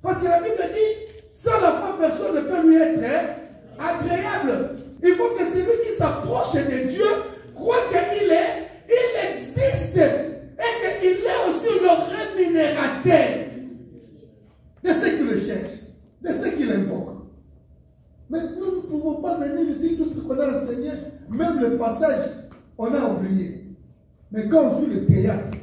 Parce que la Bible dit, sans la foi, personne ne peut lui être agréable. Il faut que celui qui s'approche de Dieu croit qu'il existe et qu'il est aussi le rémunérateur de ceux qui le cherchent, de ceux qui l'invoquent. Mais nous ne pouvons pas venir ici, tout ce qu'on a enseigné, même le passage, on a oublié. Mais quand on suit le théâtre,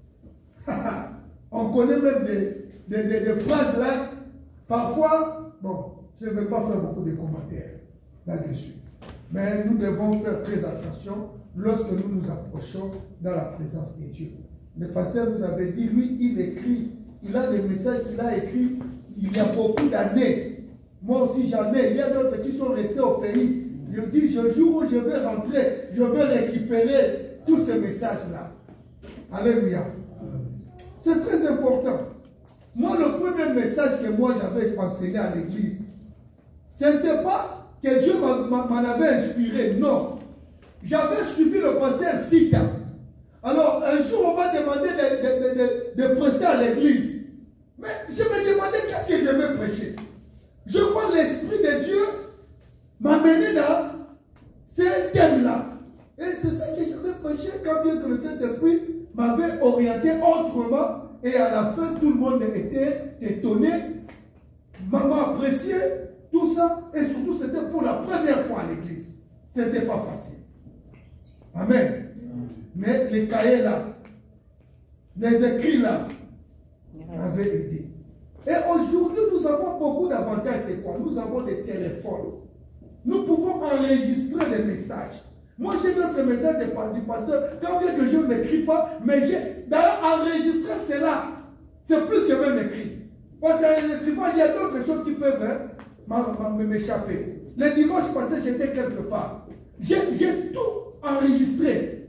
on connaît même des phrases là. Parfois, bon, je ne vais pas faire beaucoup de commentaires là-dessus. Mais nous devons faire très attention lorsque nous nous approchons dans la présence de Dieu. Le pasteur nous avait dit, lui, il écrit, il a des messages qu'il a écrits il y a beaucoup d'années. Moi aussi j'en ai. Il y a d'autres qui sont restés au pays. Je me dis, le jour où je vais rentrer, je vais récupérer tous ces messages-là. Alléluia. C'est très important. Moi, le premier message que moi j'avais enseigné à l'église, ce n'était pas que Dieu m'en avait inspiré, non. J'avais suivi le pasteur Sita. Alors, un jour, on m'a demandé de prêcher à l'église. Mais je me demandais qu'est-ce que je vais prêcher. Je vois l'Esprit de Dieu m'amener dans ces thèmes-là. Et c'est ça que j'avais prêché quand bien que le Saint-Esprit m'avait orienté autrement. Et à la fin, tout le monde était étonné, m'a apprécié, tout ça. Et surtout, c'était pour la première fois à l'église. Ce n'était pas facile. Amen. Mais les cahiers là, les écrits là, avaient aidé. Et aujourd'hui, nous avons beaucoup d'avantages. C'est quoi? Nous avons des téléphones. Nous pouvons enregistrer les messages. Moi, j'ai d'autres messages du pasteur. Quand bien que je n'écris pas, mais j'ai d'ailleurs enregistré cela. C'est plus que même écrit. Parce qu'en écrivant, il y a d'autres choses qui peuvent m'échapper. Le dimanche passé, j'étais quelque part. J'ai tout enregistré.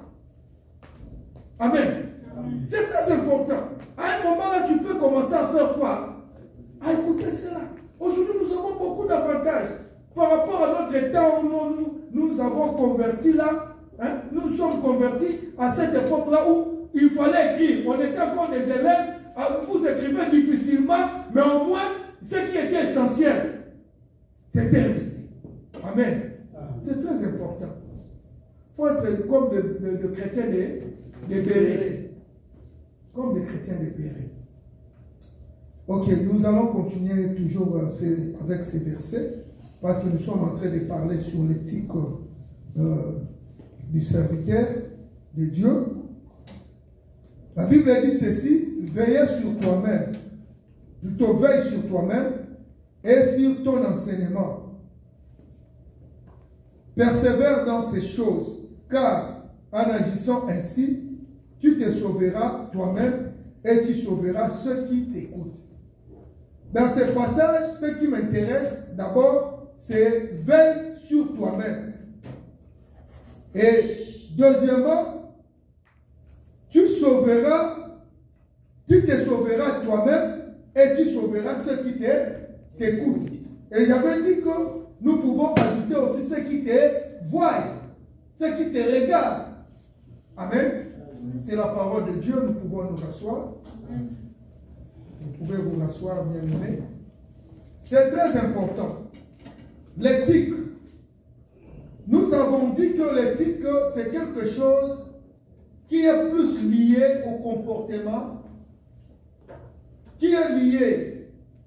Amen. C'est très important. À un moment là, tu peux commencer à faire quoi? À écouter cela. Aujourd'hui, nous avons beaucoup d'avantages. Par rapport à notre temps où nous avons converti là, hein, nous nous sommes convertis à cette époque-là où il fallait écrire. On était encore des élèves, vous écrivez difficilement, mais au moins, ce qui était essentiel, c'était resté. Amen. C'est très important. Il faut être comme le chrétien des bérets. Comme les chrétiens des bérets. Ok, nous allons continuer toujours avec ces versets. Parce que nous sommes en train de parler sur l'éthique du serviteur de Dieu. La Bible dit ceci, veillez sur toi-même, plutôt veille sur toi-même et sur ton enseignement. Persévère dans ces choses, car en agissant ainsi, tu te sauveras toi-même et tu sauveras ceux qui t'écoutent. Dans ce passage, ce qui m'intéresse d'abord, c'est veille sur toi-même. Et deuxièmement, tu te sauveras toi-même et tu sauveras ceux qui t'écoutent. Et j'avais dit que nous pouvons ajouter aussi ceux qui te voient, ceux qui te regardent. Amen. C'est la parole de Dieu, nous pouvons nous rasseoir. Vous pouvez vous rasseoir, bien aimé. C'est très important. L'éthique. Nous avons dit que l'éthique, c'est quelque chose qui est plus lié au comportement, qui est lié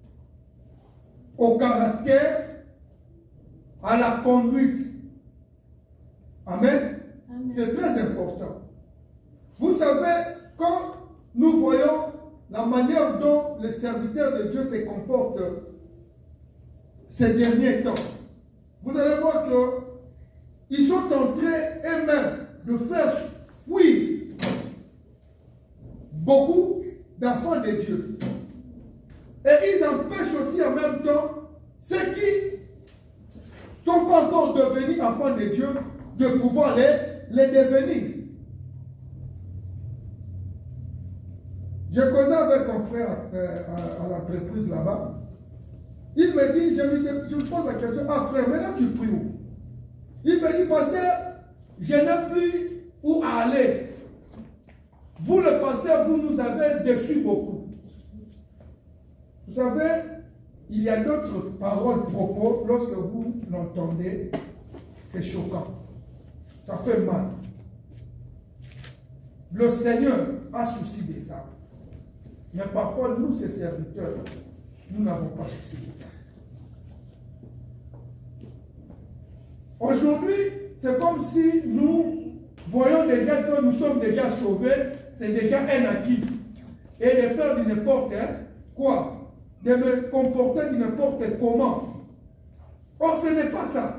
au caractère, à la conduite. Amen. C'est très important. Vous savez, quand nous voyons la manière dont les serviteurs de Dieu se comportent ces derniers temps, vous allez voir qu'ils sont en train eux-mêmes de faire fuir beaucoup d'enfants de Dieu. Et ils empêchent aussi en même temps ceux qui ne sont pas encore devenus enfants de Dieu de pouvoir les devenir. J'ai causé avec un frère à l'entreprise là-bas. Il me dit, je lui pose la question, ah frère, maintenant tu pries où? Il me dit, pasteur, je n'ai plus où aller. Vous, le pasteur, vous nous avez déçus beaucoup. Vous savez, il y a d'autres paroles, propos, lorsque vous l'entendez, c'est choquant. Ça fait mal. Le Seigneur a souci des âmes. Mais parfois, nous, ses serviteurs, nous n'avons pas souci des âmes. Aujourd'hui, c'est comme si nous voyons déjà que nous sommes déjà sauvés, c'est déjà un acquis. Et de faire de n'importe quoi, de me comporter de n'importe comment. Or, ce n'est pas ça.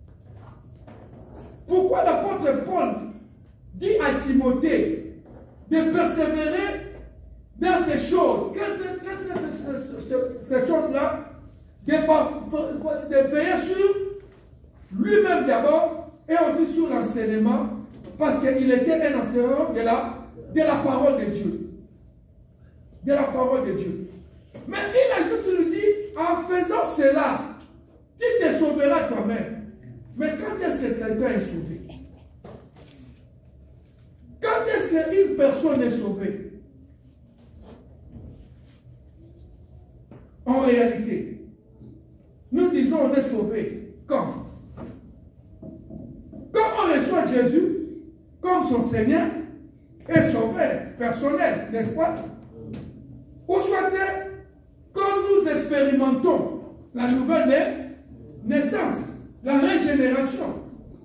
Pourquoi l'apôtre Paul dit à Timothée de persévérer dans ces choses? Ces choses-là, de veiller sur lui-même d'abord et aussi sur l'enseignement, parce qu'il était un enseignant de la parole de Dieu. De la parole de Dieu. Mais il ajoute, il lui dit, en faisant cela, tu te sauveras toi-même. Mais quand est-ce que quelqu'un est sauvé? Quand est-ce qu'une personne est sauvée? En réalité, nous disons on est sauvé. Quand? Quand on reçoit Jésus comme son Seigneur et sauveur personnel, n'est-ce pas? Ou soit quand nous expérimentons la nouvelle naissance, la régénération.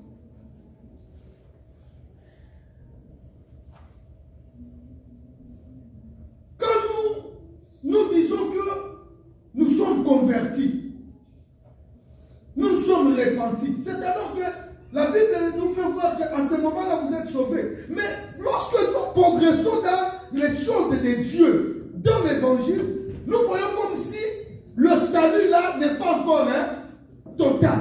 Quand nous disons que nous sommes convertis, nous sommes repentis, c'est alors que la Bible nous fait voir qu'à ce moment-là, vous êtes sauvés. Mais lorsque nous progressons dans les choses de Dieu, dans l'évangile, nous voyons comme si le salut là n'est pas encore total.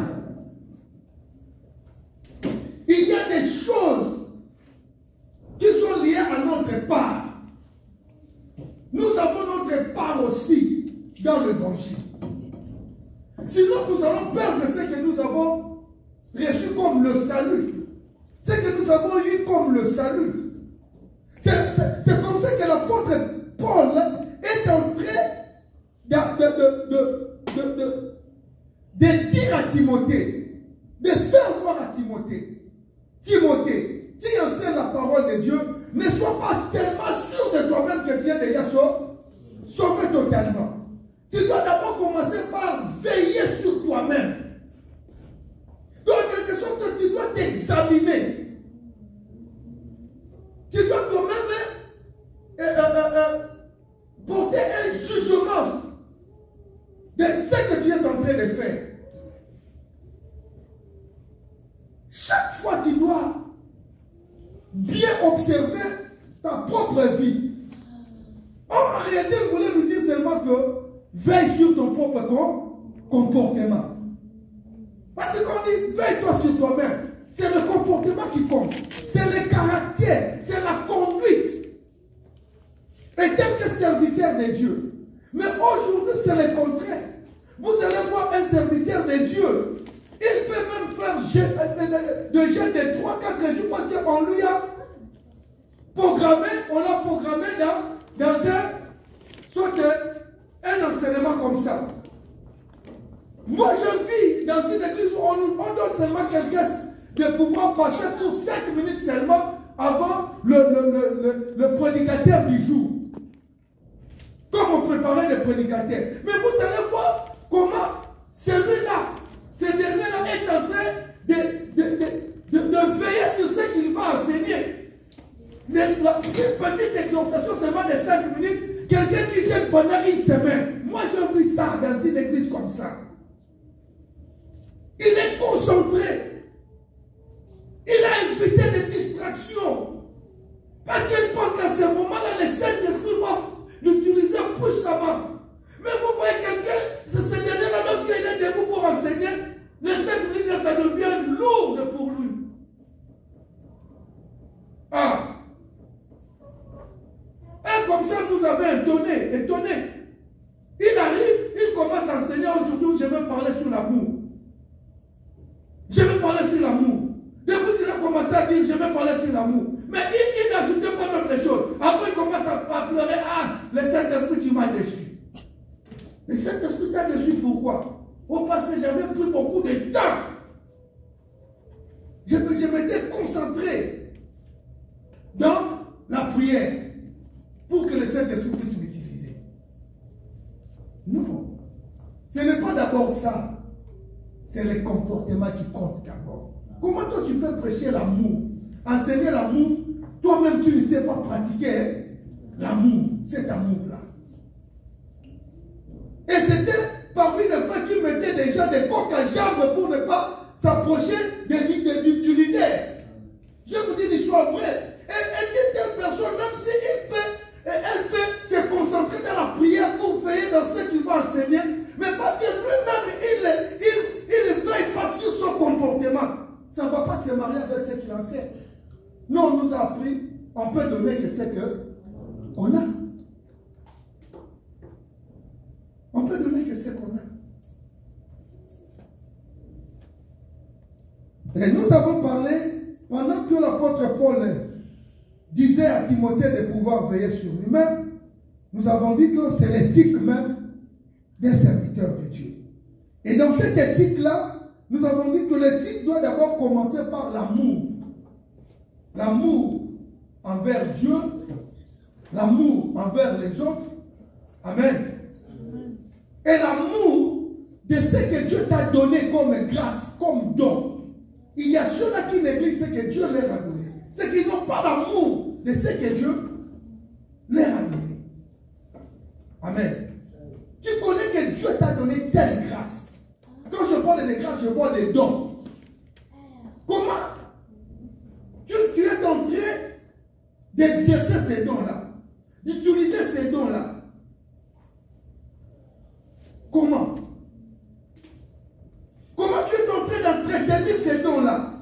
Il y a des choses qui sont liées à notre part. Nous avons notre part aussi dans l'évangile. Sinon, nous allons perdre ce que nous avons reçu comme le salut. Ce que nous avons eu comme le salut. C'est comme ça que l'apôtre Paul est en train de dire à Timothée, de faire voir à Timothée, Timothée, tu enseignes la parole de Dieu, ne sois pas tellement sûr de toi-même que tu es déjà sauvé totalement. Tu dois d'abord commencer par veiller sur toi-même. Donc, en quelque sorte, tu dois t'examiner. Tu dois toi-même porter un jugement de ce que tu es en train de faire. Chaque fois, tu dois bien observer ta propre vie. En réalité, vous voulez nous dire seulement que veille sur ton propre comportement. Parce que quand on dit veille-toi sur toi-même, c'est le comportement qui compte. C'est le caractère, c'est la conduite. Et tel que serviteur de Dieu. Mais aujourd'hui, c'est le contraire. Vous allez voir un serviteur de Dieu. Il peut même faire de jeûne de 3-4 jours parce qu'on lui a programmé, on l'a programmé dans un enseignement comme ça. Moi, je vis dans une église où on donne seulement quelqu'un de pouvoir passer pour 5 minutes seulement avant le prédicateur du jour. Comme on préparait le prédicateur. Mais vous allez voir comment celui-là, ce dernier-là est en train de veiller sur ce qu'il va enseigner. Une petite exhortation seulement de 5 minutes, quelqu'un qui gêne pendant une semaine. Moi, je vis ça dans une église comme ça. Il est concentré. Il a évité des distractions. Parce qu'il pense qu'à ce moment-là, le Saint-Esprit va l'utiliser puissamment. Mais vous voyez quelqu'un, ce dernier-là, lorsqu'il est debout pour enseigner, le Saint-Esprit, ça devient lourd pour lui. Ah! Et comme ça, nous avons étonné. Il arrive, il commence à enseigner aujourd'hui, je vais parler sur l'amour. Je vais parler sur l'amour. Depuis qu'il a commencé à dire, je vais parler sur l'amour. Mais il n'ajoutait pas d'autre chose. Après, il commence à pleurer. Ah, le Saint-Esprit, tu m'as déçu. Saint-Esprit t'a déçu, pourquoi? Oh, parce que j'avais pris beaucoup de temps. Je m'étais concentré dans la prière pour que le Saint-Esprit puisse m'utiliser. Non. Ce n'est pas d'abord ça. C'est le comportement qui compte d'abord. Comment toi tu peux prêcher l'amour, enseigner l'amour, toi-même tu ne sais pas pratiquer l'amour, cet amour-là. Et c'était parmi les frères qui mettaient déjà des coques à jambes pour ne pas s'approcher du leader. Je vous dis l'histoire vraie. Et telle personne, même si elle peut se concentrer dans la prière pour veiller dans ce qu'il va enseigner, mais parce que lui-même, il ne veille pas sur son comportement, ça ne va pas se marier avec ce qu'il enseigne. Nous, on nous a appris, on peut donner que c'est qu'on a. On peut donner que c'est qu'on a. Et nous avons parlé, pendant que l'apôtre Paul disait à Timothée de pouvoir veiller sur lui-même, nous avons dit que c'est l'éthique même des serviteurs de Dieu. Et dans cette éthique-là, nous avons dit que l'éthique doit d'abord commencer par l'amour. L'amour envers Dieu, l'amour envers les autres. Amen. Et l'amour de ce que Dieu t'a donné comme grâce, comme don. Il y a ceux-là qui négligent ce que Dieu leur a donné. Ceux qui n'ont pas l'amour de ce que Dieu leur a donné. Amen. Tu connais que Dieu t'a donné telle grâce. Quand je parle de grâce, je parle des dons. Comment tu es en train d'exercer ces dons-là, d'utiliser ces dons-là? Comment? Comment tu es en train d'entretenir ces dons-là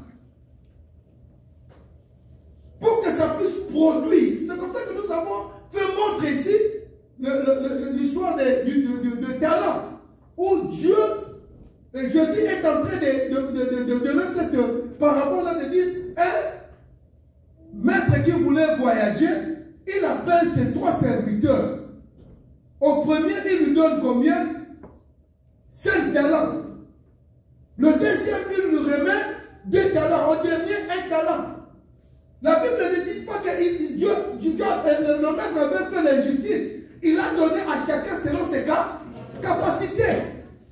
pour que ça puisse produire? C'est comme ça que nous avons fait montre ici l'histoire de talent, où Dieu, Jésus est en train de donner cette parabole-là, de dire, un maître qui voulait voyager, il appelle ses 3 serviteurs. Au premier, il lui donne combien? 5 talents. Le deuxième, il lui remet 2 talents. Au dernier, 1 talent. La Bible ne dit pas que le maître avait fait l'injustice. Il a donné à chacun selon ses capacités.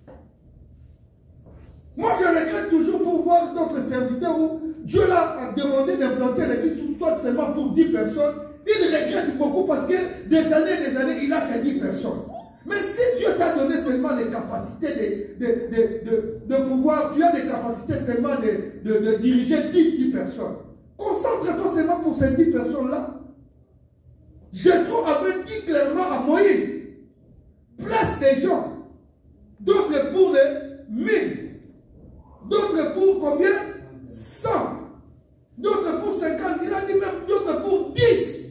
Moi, je regrette toujours pour voir d'autres serviteurs où Dieu l'a demandé d'implanter l'église soit seulement pour 10 personnes. Il regrette beaucoup parce que des années, il n'a que 10 personnes. Mais si Dieu t'a donné seulement les capacités de pouvoir, tu as des capacités seulement de diriger 10 personnes. Concentre-toi seulement pour ces 10 personnes-là. Jétro avait dit clairement à Moïse, place des gens, d'autres pour les 1000, d'autres pour combien? 100, d'autres pour 50, il a dit même d'autres pour 10.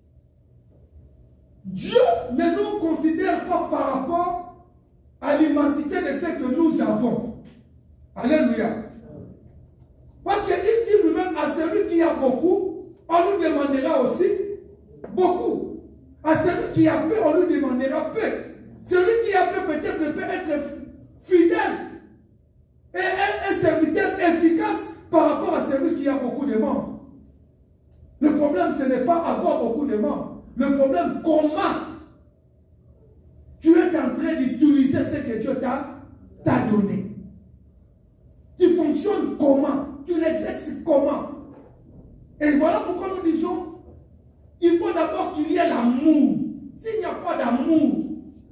Dieu ne nous considère pas par rapport à l'immensité de ce que nous avons. Alléluia. Parce qu'il dit lui-même à celui qui a beaucoup, on lui demandera aussi beaucoup. À celui qui a peu, on lui demandera peu. Celui qui a peu peut-être peut être fidèle et un serviteur efficace par rapport à celui qui a beaucoup de membres. Le problème, ce n'est pas avoir beaucoup de membres. Le problème, comment tu es en train d'utiliser ce que Dieu t'a donné. Tu fonctionnes comment? Tu l'exerces comment? Et voilà pourquoi nous disons, il faut d'abord qu'il y ait l'amour. S'il n'y a pas d'amour,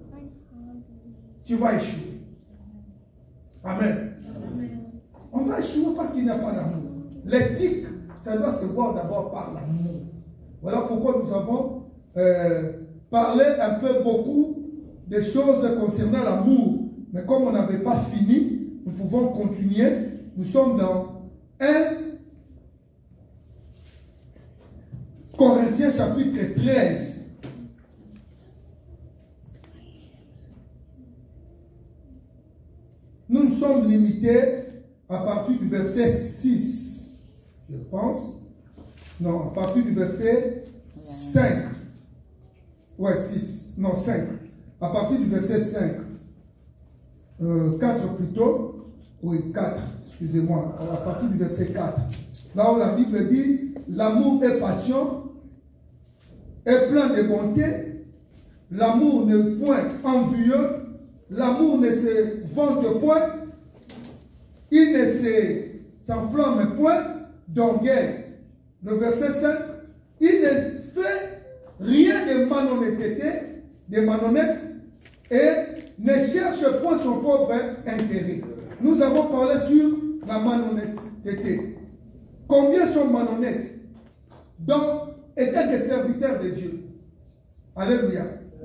tu vas échouer. Amen. On va échouer parce qu'il n'y a pas d'amour. L'éthique, ça doit se voir d'abord par l'amour. Voilà pourquoi nous avons parlé un peu beaucoup des choses concernant l'amour. Mais comme on n'avait pas fini, nous pouvons continuer. Nous sommes dans 1 Corinthiens chapitre 13. Nous sommes limités à partir du verset 6, je pense. Non, à partir du verset 5. Ouais, 6. Non, 5. À partir du verset 5. 4 plutôt, oui, 4, excusez-moi, à partir du verset 4. Là où la Bible dit, l'amour est patient, est plein de bonté, l'amour n'est point envieux, l'amour ne se vante point, il ne s'enflamme point d'orgueil. Le verset 5, il ne fait rien de malhonnêteté, de malhonnête, et ne cherche point son propre intérêt. Nous avons parlé sur la malhonnêteté. Combien sont malhonnêtes dans étant des serviteurs de Dieu? Alléluia.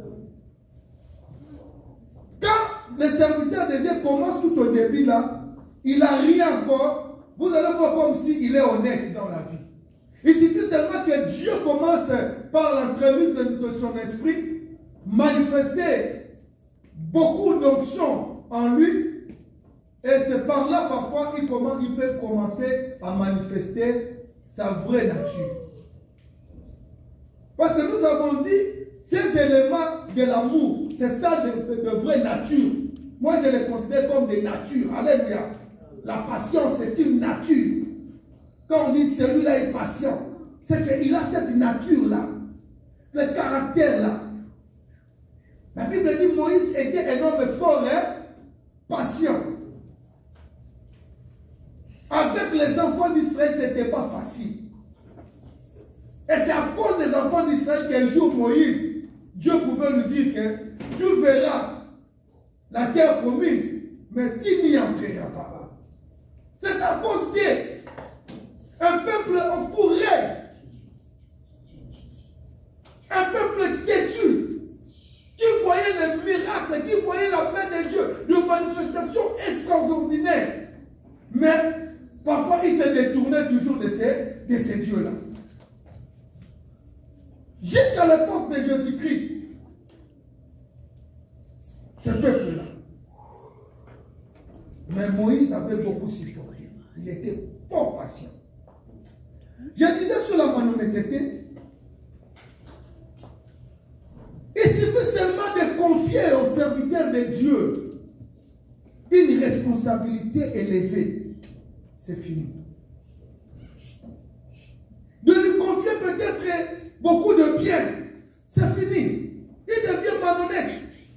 Quand les serviteurs de Dieu commencent tout au début là, il n'a rien encore, vous allez voir comme s'il est honnête dans la vie. Il suffit seulement que Dieu commence par l'entremise de son esprit, manifester beaucoup d'options en lui, et c'est par là parfois il peut commencer à manifester sa vraie nature. Parce que nous avons dit, ces éléments de l'amour, c'est ça de vraie nature. Moi je les considère comme des natures. Alléluia. La patience c'est une nature. Quand on dit celui-là est patient, c'est qu'il a cette nature-là, le caractère-là. La Bible dit Moïse était un homme fort et patient. Avec les enfants d'Israël, ce n'était pas facile. Et c'est à cause des enfants d'Israël qu'un jour Moïse, Dieu pouvait lui dire que tu verras la terre promise, mais tu n'y entreras pas. C'est à cause d'un peuple en courrier, un peuple têtu, qui voyait les miracles, qui voyait la main de Dieu, de manifestations extraordinaires. Mais parfois, il se détournait toujours de ces dieux-là. Jusqu'à l'époque de Jésus-Christ, ce peuple-là. Mais Moïse avait beaucoup supporté. Il était fort patient. Je disais sur la malhonnêteté, il suffit seulement de confier aux serviteurs de Dieu une responsabilité élevée. C'est fini. De lui confier peut-être beaucoup de biens. C'est fini. Il devient malhonnête.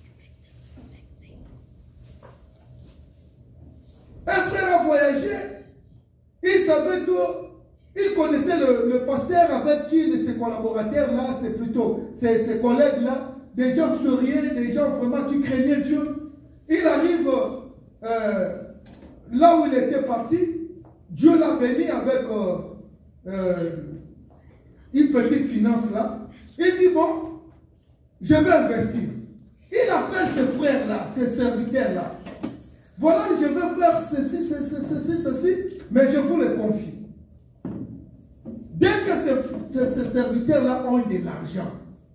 Un frère a voyagé. Il savait tout. Il connaissait le pasteur avec qui de ses collaborateurs là, c'est plutôt ses collègues là, des gens sérieux, des gens vraiment qui craignaient Dieu. Il arrive là où il était parti. Dieu l'a béni avec une petite finance là. Il dit bon, je vais investir. Il appelle ses frères là, ses serviteurs là. Voilà, je vais faire ceci, mais je vous le confie. Dès que ces serviteurs là ont eu de l'argent,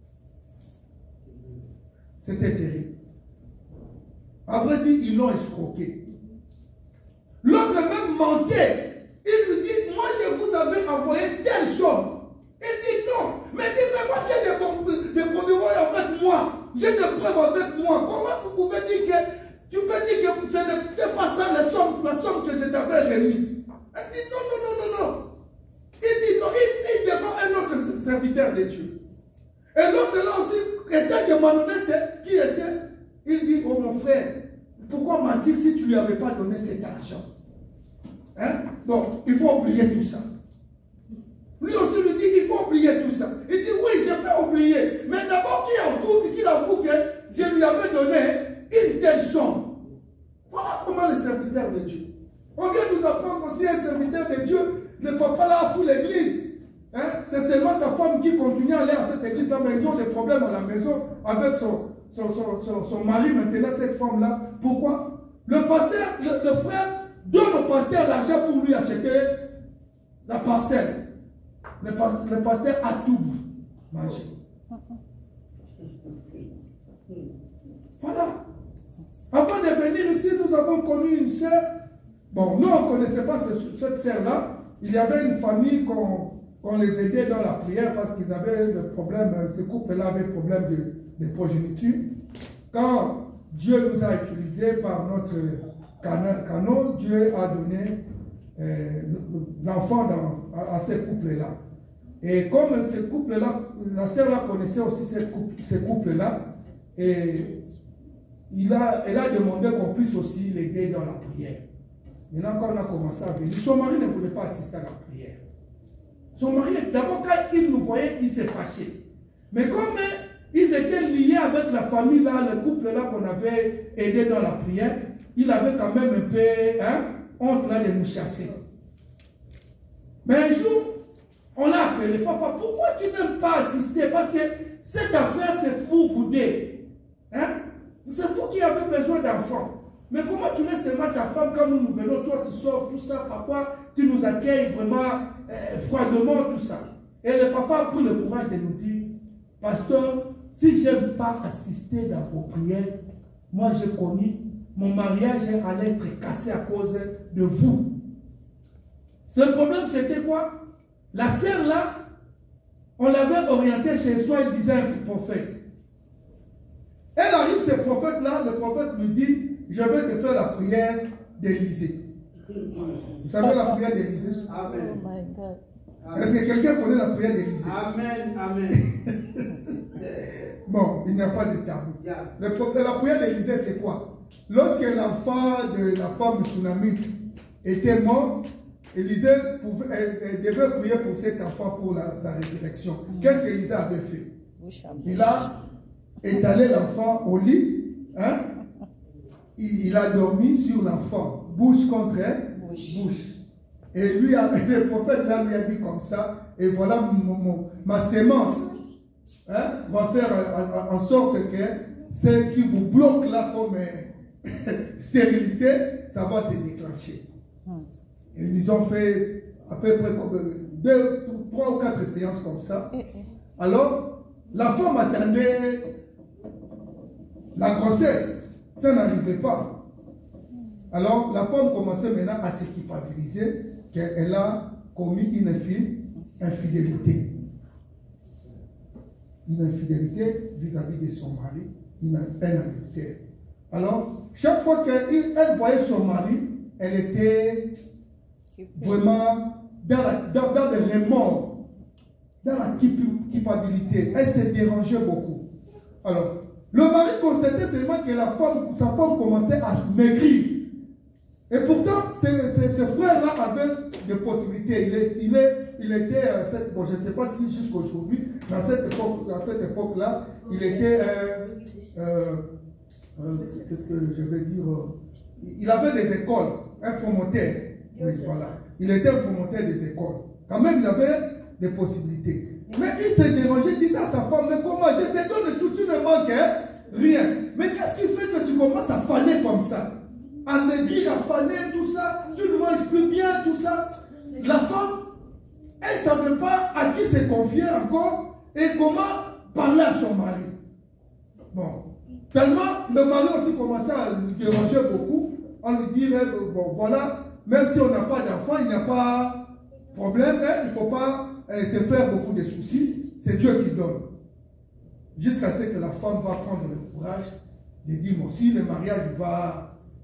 c'était terrible. À vrai dire, ils l'ont escroqué. L'autre même mentait. Il lui dit, moi je vous avais envoyé telle somme. Il dit non. Mais il dit, mais moi j'ai des bordereaux avec moi. J'ai des preuves avec moi. Comment vous pouvez dire que, tu peux dire que ce n'était pas ça la somme que je t'avais remis. Il dit non. Il dit non, il devant un autre serviteur de Dieu. Et l'autre là aussi était de malhonnête qui était. Il dit, oh mon frère, pourquoi mentir si tu ne lui avais pas donné cet argent? Hein? Donc, il faut oublier tout ça. Lui aussi lui dit, il faut oublier tout ça. Il dit, oui, je peux oublier. Mais d'abord, qu'il avoue que je lui avais donné une telle somme. Voilà comment les serviteurs de Dieu. On vient nous apprendre aussi un serviteur de Dieu ne peut pas là foutre l'église. Hein? C'est seulement sa femme qui continue à aller à cette église-là, mais ils ont des problèmes à la maison avec son mari, maintenant cette femme-là. Pourquoi? Le pasteur, le frère, donne au pasteur l'argent pour lui acheter la parcelle. Le pasteur a tout mangé. Voilà. Avant de venir ici, nous avons connu une sœur. Bon, nous, on ne connaissait pas cette sœur-là. Il y avait une famille qu'on les aidait dans la prière parce qu'ils avaient le problème, ce couple-là avait problème de progéniture. Quand Dieu nous a utilisés par notre canon. Dieu a donné l'enfant à ces couples-là. Et comme ces couples-là, la sœur-là connaissait aussi ces couples-là, et elle a demandé qu'on puisse aussi l'aider dans la prière. Maintenant, quand on a commencé à venir, son mari ne voulait pas assister à la prière. Son mari, d'abord, quand il nous voyait, il s'est fâché. Mais comme ils étaient liés avec la famille, là, le couple-là qu'on avait aidé dans la prière, il avait quand même un peu honte là, de nous chasser. Mais un jour, on a appelé papa, pourquoi tu n'aimes pas assister? Parce que cette affaire, c'est pour vous deux. C'est vous qui avez besoin d'enfants. Mais comment tu laisses seulement ta femme quand nous venons, toi tu sors, tout ça, papa, tu nous accueilles vraiment froidement, tout ça. Et le papa a pris le courage de nous dire, pasteur, si je n'aime pas assister dans vos prières, moi j'ai connu, mon mariage allait être cassé à cause de vous. Le problème c'était quoi? La sœur là, on l'avait orientée chez soi, elle disait un prophète. Elle arrive, ce prophète-là, le prophète lui dit, je vais te faire la prière d'Élisée. Vous savez la prière d'Élisée? Amen. Oh my God. Est-ce que quelqu'un connaît la prière d'Élisée? Amen. Amen. Bon, il n'y a pas de tabou. Yeah. La prière d'Élisée, c'est quoi? Lorsque l'enfant de la femme tsunamite était mort, Élisée devait prier pour cet enfant pour sa résurrection. Qu'est-ce qu'Élisée avait fait? Il a étalé l'enfant au lit, il a dormi sur l'enfant, bouche contre bouche. Et lui, le prophète là lui a dit comme ça, et voilà ma sémence va faire en sorte que ce qui vous bloque là comme stérilité, ça va se déclencher. Et ils ont fait à peu près 3 ou 4 séances comme ça. Alors, la femme attendait la grossesse, ça n'arrivait pas. Alors, la femme commençait maintenant à se culpabiliser qu'elle a commis une infidélité. Une infidélité vis-à-vis de son mari, un adultère. Alors, chaque fois qu'elle voyait son mari, elle était vraiment dans le remords, dans la culpabilité. Elle se dérangeait beaucoup. Alors, le mari constatait seulement que sa femme commençait à maigrir. Et pourtant, ce frère-là avait des possibilités. Il était, bon, je ne sais pas si jusqu'aujourd'hui, dans cette époque-là, il était, qu'est-ce que je vais dire, il avait des écoles, un promoteur. Oui, voilà. Il était un promoteur des écoles. Quand même, il avait des possibilités. Mais il s'est dérangé, il disait à sa femme, mais comment, je te donne tout, tu ne manques rien. Mais qu'est-ce qui fait que tu commences à faner comme ça? À maigrir, à faner, tout ça, tu ne manges plus bien, tout ça. La femme, elle ne savait pas à qui se confier encore et comment parler à son mari. Bon, tellement le mari aussi commençait à lui déranger beaucoup, à lui dire, bon voilà, même si on n'a pas d'enfant, il n'y a pas de problème, il ne faut pas te faire beaucoup de soucis, c'est Dieu qui donne. Jusqu'à ce que la femme va prendre le courage de dire, bon, si le mariage va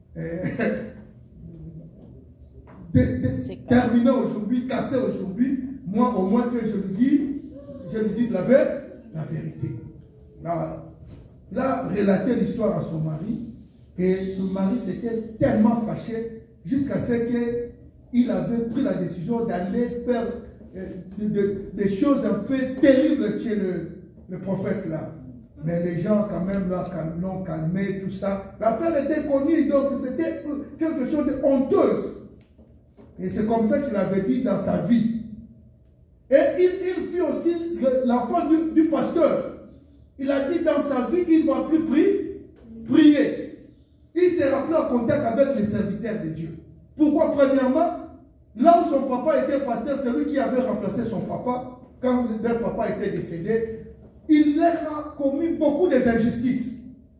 terminer aujourd'hui, casser aujourd'hui, moi au moins que je lui dise la vérité. Il a relaté l'histoire à son mari et le mari s'était tellement fâché jusqu'à ce qu'il avait pris la décision d'aller faire des choses un peu terribles chez le prophète là. Mais les gens quand même là l'ont calmé, tout ça. L'affaire était connue, donc c'était quelque chose de honteuse. Et c'est comme ça qu'il avait dit dans sa vie. Et il fut aussi l'enfant du pasteur. Il a dit dans sa vie, il ne va plus prier. Il s'est rappelé en contact avec les serviteurs de Dieu. Pourquoi? Premièrement, là où son papa était pasteur, c'est lui qui avait remplacé son papa. Quand leur papa était décédé, il leur a commis beaucoup d'injustices.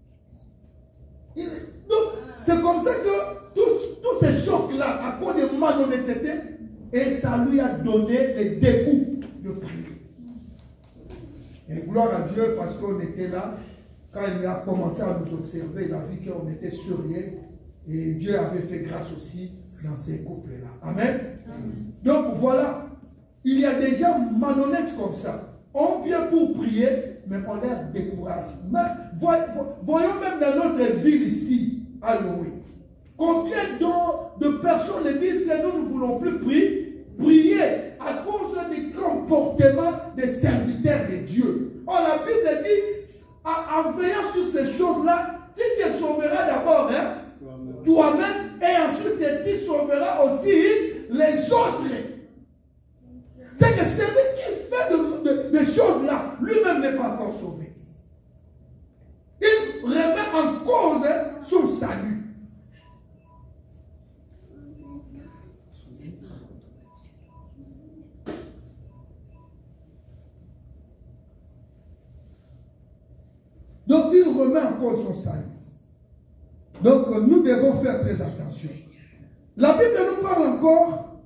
Donc, c'est comme ça que tous ces chocs-là, à cause de malhonnêteté, et ça lui a donné le dégoût de prier. Et gloire à Dieu parce qu'on était là. quand il a commencé à nous observer, il a vu qu'on était sérieux et Dieu avait fait grâce aussi dans ces couples-là. Amen. Donc voilà, il y a des gens malhonnêtes comme ça. On vient pour prier, mais on les décourage. Voyons même dans notre ville ici, à Louis. Combien de personnes disent que nous ne voulons plus prier à cause du comportement des serviteurs de Dieu. Or, la Bible dit, en veillant sur ces choses-là, tu te sauveras d'abord toi-même et ensuite tu sauveras aussi les autres. C'est que celui qui fait des choses-là, lui-même n'est pas encore sauvé. Il remet en cause son salut. Donc, il remet en cause son salut. Donc, nous devons faire très attention. La Bible nous parle encore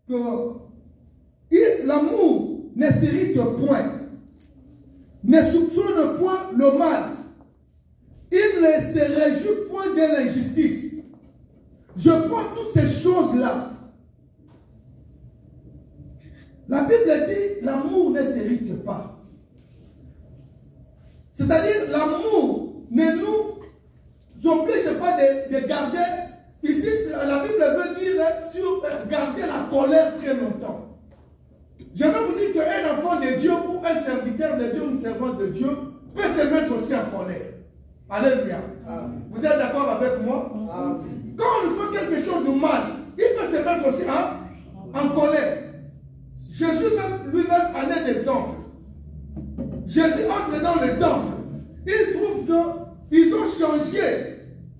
que l'amour ne s'irrite point, ne soupçonne point le mal. Il ne se réjouit point de l'injustice. Je prends toutes ces choses-là. La Bible dit l'amour ne s'irrite pas. C'est-à-dire, l'amour ne nous oblige pas de garder. Ici, la Bible veut dire garder la colère très longtemps. Je vais vous dire qu'un enfant de Dieu ou un serviteur de Dieu, une servante de Dieu, peut se mettre aussi en colère. Alléluia. Vous êtes d'accord avec moi? Amen. Quand on fait quelque chose de mal, il peut se mettre aussi en colère. Jésus lui-même en est d'exemple. Jésus entre dans le temple. Il trouve qu'ils ont changé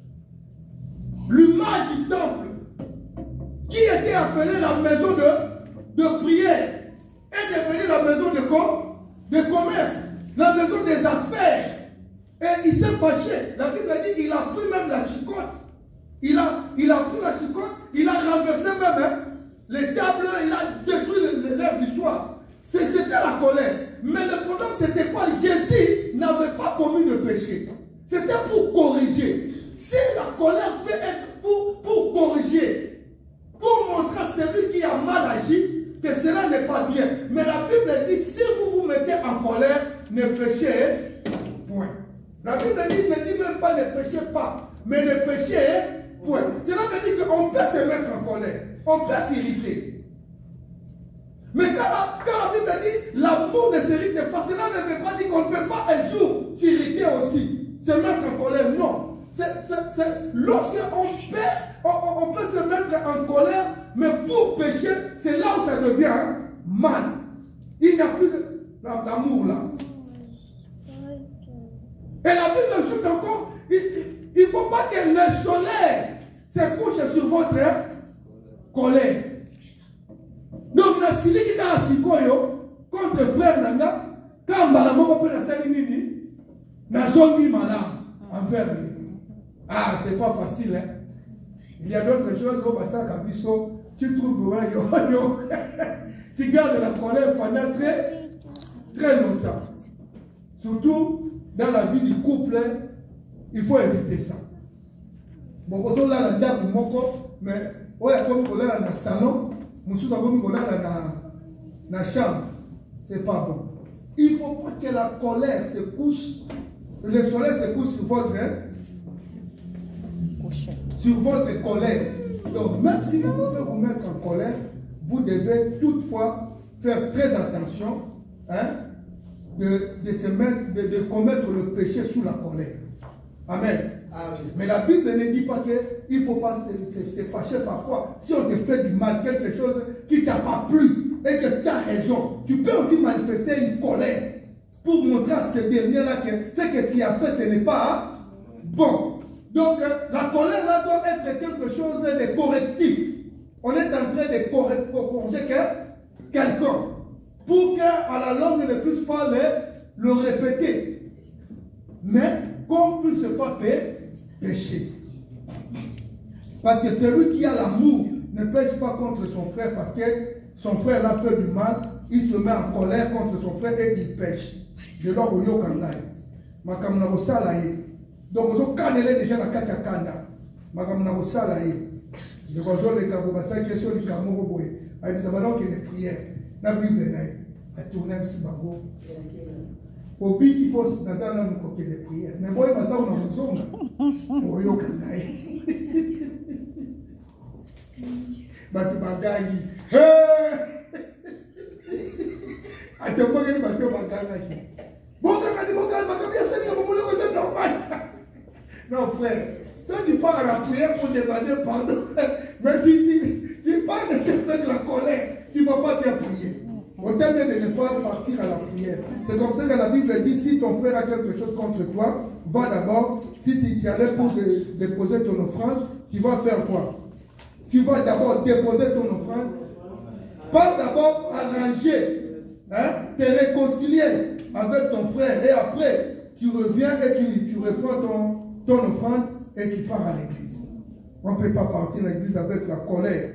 l'image du temple, qui était appelée la maison de prière, est devenue la maison de commerce, la maison des affaires. Et il s'est fâché. La Bible dit qu'il a pris même la chicotte. Il a pris la chicotte, il a renversé même les tables, il a détruit leurs histoires. C'était la colère. Mais le problème, c'était pas Jésus n'avait pas commis de péché. C'était pour corriger. Si la colère peut être pour corriger, pour montrer à celui qui a mal agi que cela n'est pas bien. Mais la Bible dit, si vous vous mettez en colère, ne péchez point. La Bible dit, ne dit même pas ne péchez pas, mais ne péchez point. Cela veut dire qu'on peut se mettre en colère, on peut s'irriter. Mais quand la Bible dit l'amour ne s'irrite pas, cela ne veut pas dire qu'on ne peut pas un jour s'irriter aussi, se mettre en colère. Non. Lorsqu'on peut se mettre en colère, mais pour pécher, c'est là où ça devient mal. Il n'y a plus d'amour là. Et la Bible ajoute encore, il ne faut pas que le soleil se couche sur votre colère. Donc, la sili qui a sikoyo contre frère Nanga, quand Balamoko peut la salinini, n'a jamais malam envers lui. Ah, c'est pas facile, hein. Il y a d'autres choses au Bassa Kabiso, tu trouves vraiment, tu gardes la colère pendant très, très longtemps. Surtout dans la vie du couple, il faut éviter ça. Bon, quand on a la dame, mais on a comme colère dans le salon. Dans la chambre, c'est pas bon. Il ne faut pas que la colère se couche, le soleil se couche sur votre colère. Donc, même si vous pouvez vous mettre en colère, vous devez toutefois faire très attention de commettre le péché sous la colère. Amen. Mais la Bible ne dit pas qu'il ne faut pas se fâcher parfois. Si on te fait du mal, quelque chose qui ne t'a pas plu et que tu as raison, tu peux aussi manifester une colère pour montrer à ce dernier-là que ce que tu as fait, ce n'est pas bon. Donc, la colère là doit être quelque chose de correctif. On est en train de corriger quelqu'un pour qu'à la longue ne puisse pas le répéter. Mais qu'on ne puisse pas pécher. Parce que celui qui a l'amour ne pêche pas contre son frère parce que son frère l'a fait du mal, il se met en colère contre son frère et il pêche. De l'or au yokangai. makamna kosala ye. Donc ozo kanele déjà la kati ya kanda. Makamna kosala ye. Donc ozo le kabo basaki so li kamoko boye. Ay bizaba donc les prières. Na Bible na ye. A tourner si bango. Obi qui pose dans un homme qui les prières. Mais boye maintenant on a besoin. Oyo kanai. Batu bagangi. Hey! Atopogeni batu bagangi. Non, frère, toi tu pars à la prière pour demander pardon, mais tu pars de chercher de la colère, tu ne vas pas bien prier. On t'aime de ne pas partir à la prière. C'est comme ça que la Bible dit, si ton frère a quelque chose contre toi, va d'abord, si tu allais pour déposer ton offrande, tu vas faire quoi? Tu vas d'abord déposer ton offrande, pas d'abord arranger, hein, te réconcilier avec ton frère, et après, tu reviens et tu reprends ton offrande et tu pars à l'église. On ne peut pas partir à l'église avec la colère.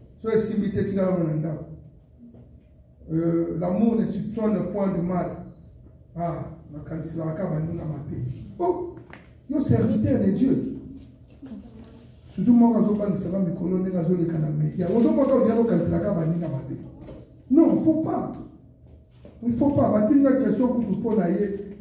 L'amour ne soupçonne point de mal. Ah, oh, il y a un serviteur de Dieu. Surtout moi, quand je parle de salam, non, il ne faut pas. Il ne faut pas. Il y a une question pour vous poser.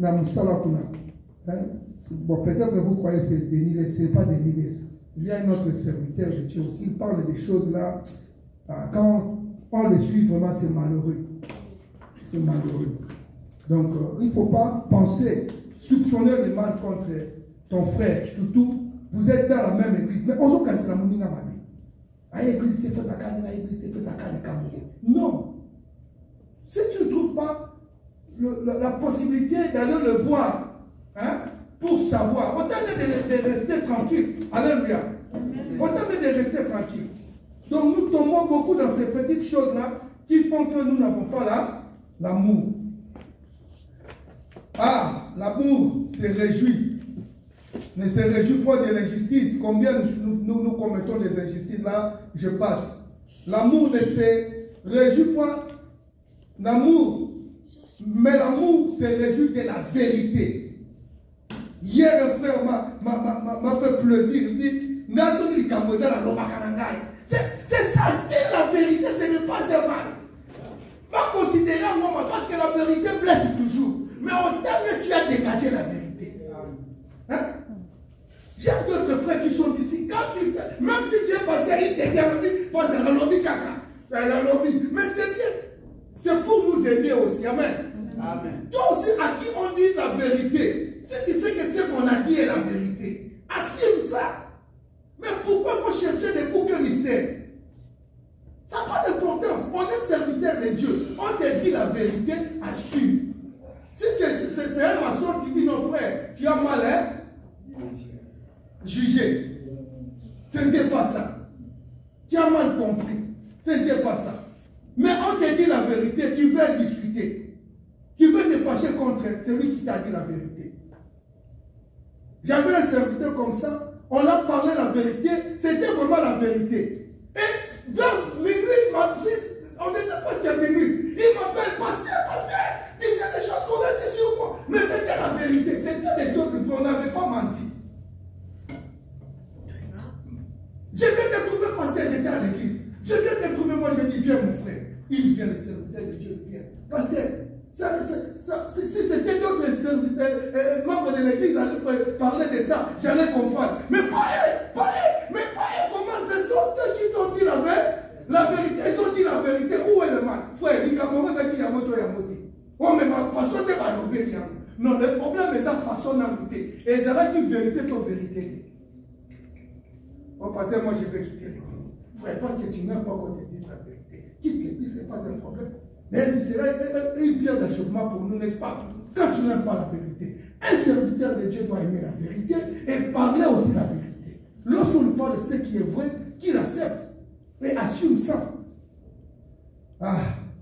Bon, peut-être que vous croyez que c'est dénivelé, ce n'est pas dénivelé. Il y a un autre serviteur de Dieu aussi. Il parle des choses là. Quand on les suit, vraiment, c'est malheureux. C'est malheureux. Donc, il ne faut pas penser, soupçonner le mal contre ton frère. Surtout, vous êtes dans la même église. Mais on c'est la mounina mabé. Non. Si tu ne trouves pas la possibilité d'aller le voir, hein, pour savoir, on t'a mis de rester tranquille. Alléluia. On t'a mis de rester tranquille. Donc nous tombons beaucoup dans ces petites choses-là qui font que nous n'avons pas l'amour. Ah, l'amour se réjouit. Ne se réjouit pas de l'injustice. Combien nous commettons des injustices là, je passe. L'amour ne se réjouit pas. L'amour, mais l'amour se réjouit de la vérité. Hier, un frère m'a fait plaisir. Il dit, c'est ça, dire la vérité, ce n'est pas un mal. Pas considérer moi, parce que la vérité blesse toujours. Mais autant que tu as dégagé la vérité. Hein? J'ai d'autres frères qui sont ici. Quand tu fais, même si tu es pasteur, il te dit, parce que la lobby caca. La lobby. Mais c'est bien. C'est pour nous aider aussi. Amen. Amen. Toi aussi, à qui on dit la vérité, si tu sais que ce qu'on a dit est la vérité, assume ça. Mais pourquoi vous cherchez des bouquets mystères? Ça n'a pas d'importance. On est serviteur de Dieu. On te dit la vérité, assume. Si c'est un maçon qui dit non frère, tu as mal, hein? Juger. Ce n'était pas ça. Tu as mal compris. Ce n'était pas ça. Mais on te dit la vérité, tu veux discuter. Tu veux te fâcher contre celui qui t'a dit la vérité. J'avais un serviteur comme ça, on a parlé la vérité, c'était vraiment la vérité. Et vers minuit, on était presque à minuit, il m'appelle, pasteur, tu sais des choses qu'on a dit sur moi. Mais c'était la vérité, c'était des choses qu'on n'avait pas menti. Je viens de trouver pasteur, j'étais à l'église. Je viens de trouver, moi je dis, viens mon frère. Il vient, le serviteur de Dieu vient. Pasteur, si c'était d'autres membres de l'église allaient parler de ça, j'allais comprendre. Mais pas comment ce sont eux qui t'ont dit la vérité. Ils ont dit la vérité. Où est le mal? Frère, il y a Yamoto Yamoti. Oh, mais ma façon de m'allonger. Non, le problème est la façon d'habiter. Et ça va dire vérité pour vérité. Oh, pasteur, moi je vais quitter l'église. Frère, parce que tu n'aimes pas qu'on te dise la vérité. Quitte l'église, ce n'est pas un problème. Mais il serait une pierre d'achoppement pour nous, n'est-ce pas? Quand tu n'aimes pas la vérité, un serviteur de Dieu doit aimer la vérité et parler aussi la vérité. Lorsqu'on nous parle de ce qui est vrai, qu'il accepte et assume ça. Ah,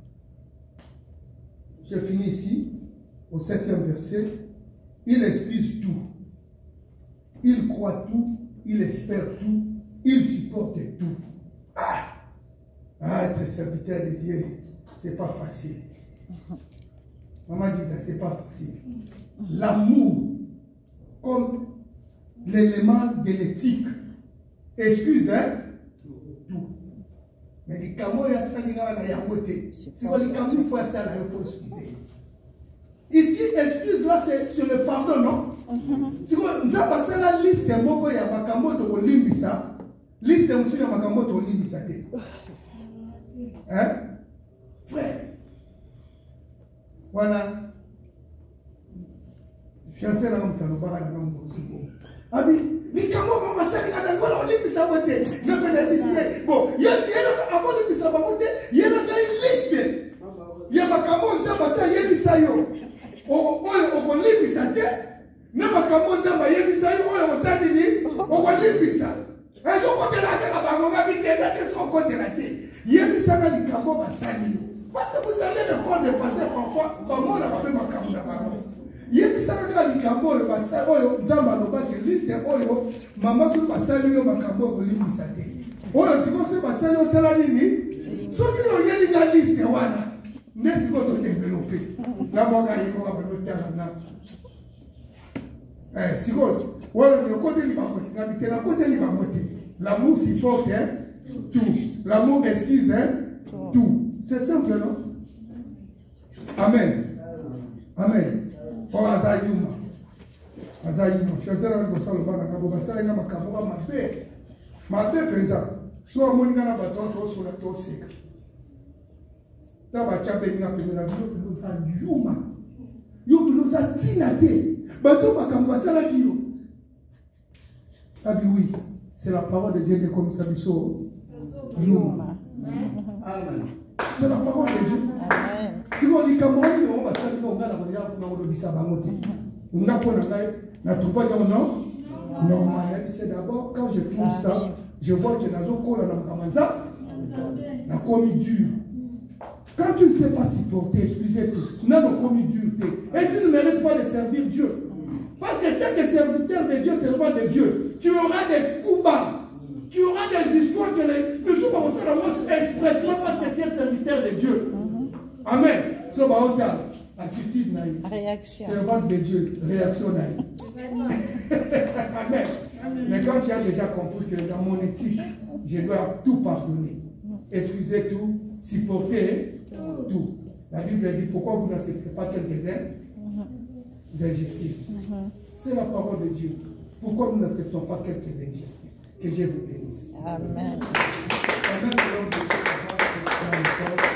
j'ai fini ici, au 7e verset. Il excuse tout. Il croit tout. Il espère tout. Il supporte tout. Être serviteur de Dieu, c'est pas facile. Maman dit que c'est pas facile. l'amour comme l'élément de l'éthique. Excuse, hein? Tout. Mais les camos, il y a ça, il y a côté. Si vous les camos, il faut ça, il faut excuser. Ici, excuse là, c'est le pardon, non? Si vous avez passé la liste, il y a ma camo de l'Imbissa. Liste de monsieur, il y a ma camo de l'Imbissa. Hein? Frère. Voilà. Fiancé, là, on t'a pas la gamme aussi. Abi, ni comment maman ça ni kana ngolo limbisa wote. Je connais ici. Bon, il y a avant limbisa wote, il y a une liste. Il y a ma camo ça parce qu'il y a des sayo. O limbisa te. Na ma camo ça ma yebi sayo o ça ni o limbisa. Et yo côté là ka bango ga bité ça que son côté là te. Yebi ça ga ni camo ba sali. Parce que vous savez le corps de pasteur parfois comment on a pas ma camo na bango. Yebisaka likambo le basa oyo nzamba lobaki liste oyo mama so basali yo makambo ko limbisa te oyo siko so basali yo sala nini so si yo yeli nga liste wana nesiko to développer la boka yiko ka beno tala na siko wala ni côté li bakote na bitela côté li bakote l'amour supporte tout l'amour excuse tout c'est simple non amen amen. Oh, Azayuma. Azayuma. Fiancé là, on s'en va dans le bassin, il y a ma caméra, ma bête. Ma bête, pensa. Soit mon gars, bateau, sur la tour sec. T'as pas qu'à venir à la vie, nous a yuma. Nous a tinate. Bateau, ma caméra, ça l'a dit. Ah, oui, c'est la parole de Dieu comme ça, biso. Yuma. Amen. C'est la parole de Dieu. Amen. Si on dit qu'on va faire des choses, on va c'est d'abord, quand je trouve ça, je vois que la commis dur. Quand tu ne sais pas supporter, excusez-toi, non, la commis dur. Et tu ne mérites pas de servir Dieu. Parce que tant que serviteur de Dieu, servant de Dieu, tu auras des coups bas. Tu auras des histoires que nous sommes commencés à voir expressément parce que tu es serviteur de Dieu. Amen. So, attitude naïve. Réaction. Servante de Dieu. Réaction naïve. Amen. Mais quand tu as déjà compris que dans mon éthique, je dois tout pardonner, excuser tout, supporter tout. La Bible dit pourquoi vous n'acceptez pas quelques-uns injustices. C'est la parole de Dieu. Pourquoi nous n'acceptons pas quelques injustices? Que Dieu vous bénisse. Amen. Amen.